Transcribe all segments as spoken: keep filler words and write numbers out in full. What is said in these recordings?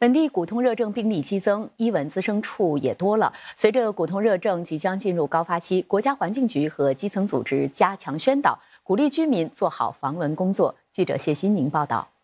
本地骨痛热症病例激增，医文滋生处也多了。随着骨痛热症即将进入高发期，国家环境局和基层组织加强宣导，鼓励居民做好防蚊工作。记者谢欣宁报道。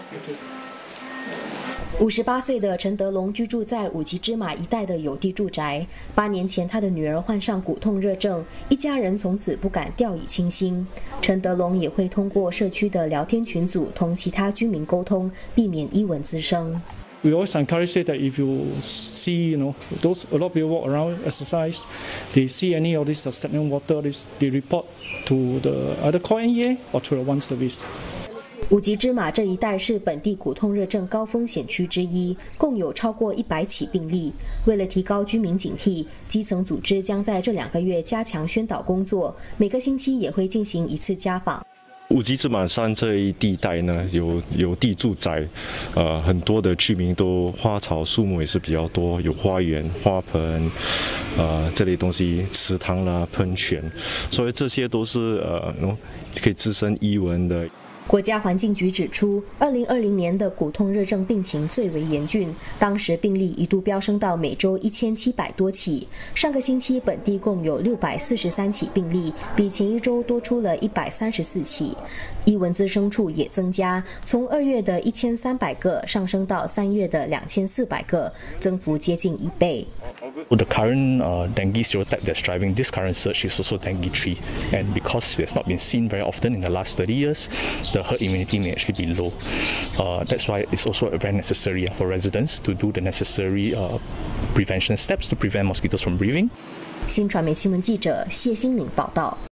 五十八岁的陈德龙居住在五级芝麻一带的有地住宅。八年前，他的女儿患上骨痛热症，一家人从此不敢掉以轻心。陈德龙也会通过社区的聊天群组同其他居民沟通，避免伊蚊滋生。 We always encourage that if you see, you know, those a lot of people walk around, exercise, they see any of this stagnant water, this they report to the either call N E A or to the One Service. 五级芝麻这一带是本地骨痛热症高风险区之一，共有超过一百起病例。为了提高居民警惕，基层组织将在这两个月加强宣导工作，每个星期也会进行一次家访。 五级芝麻山这一地带呢，有有地住宅，呃，很多的居民都花草树木也是比较多，有花园、花盆，呃，这类东西，池塘啦、喷泉，所以这些都是呃，可以滋生伊蚊的。 国家环境局指出，二零二零年的骨痛热症病情最为严峻，当时病例一度飙升到每周一千七百多起。上个星期本地共有六百四十三起病例，比前一周多出了一百三十四起。伊蚊滋生处也增加，从二月的一千三百个上升到三月的两千四百个，增幅接近一倍。 The current uh, dengue serotype that's driving this current surge is also dengue three, and because it has not been seen very often in the last thirty years, the herd immunity may actually be low. Uh, that's why it's also very necessary for residents to do the necessary uh, prevention steps to prevent mosquitoes from breathing. 新传媒新闻记者谢欣宁报道。